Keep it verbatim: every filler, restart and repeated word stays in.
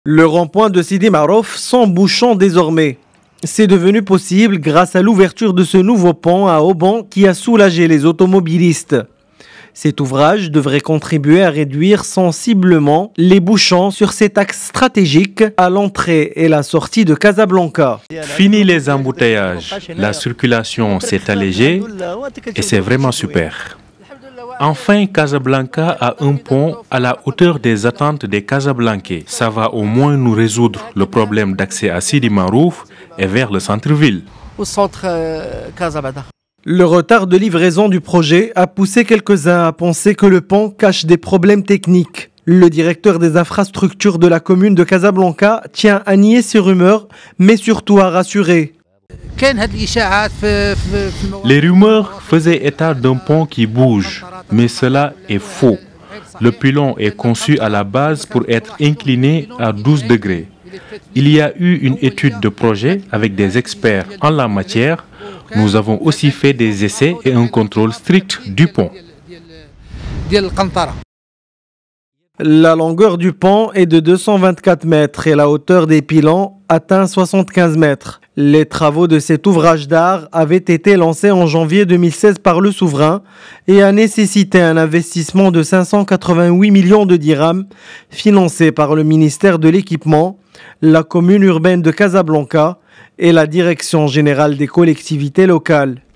Le rond-point de Sidi Marouf sans bouchon désormais. C'est devenu possible grâce à l'ouverture de ce nouveau pont à Auban qui a soulagé les automobilistes. Cet ouvrage devrait contribuer à réduire sensiblement les bouchons sur cet axe stratégique à l'entrée et la sortie de Casablanca. Fini les embouteillages, la circulation s'est allégée et c'est vraiment super. Enfin, Casablanca a un pont à la hauteur des attentes des Casablancais. Ça va au moins nous résoudre le problème d'accès à Sidi Marouf et vers le centre-ville. Au centre euh, Casablanca. Le retard de livraison du projet a poussé quelques-uns à penser que le pont cache des problèmes techniques. Le directeur des infrastructures de la commune de Casablanca tient à nier ces rumeurs, mais surtout à rassurer. Les rumeurs faisaient état d'un pont qui bouge, mais cela est faux. Le pylône est conçu à la base pour être incliné à douze degrés. Il y a eu une étude de projet avec des experts en la matière. Nous avons aussi fait des essais et un contrôle strict du pont. La longueur du pont est de deux cent vingt-quatre mètres et la hauteur des pylônes atteint soixante-quinze mètres. Les travaux de cet ouvrage d'art avaient été lancés en janvier deux mille seize par le souverain et a nécessité un investissement de cinq cent quatre-vingt-huit millions de dirhams financé par le ministère de l'Équipement, la commune urbaine de Casablanca et la Direction générale des collectivités locales.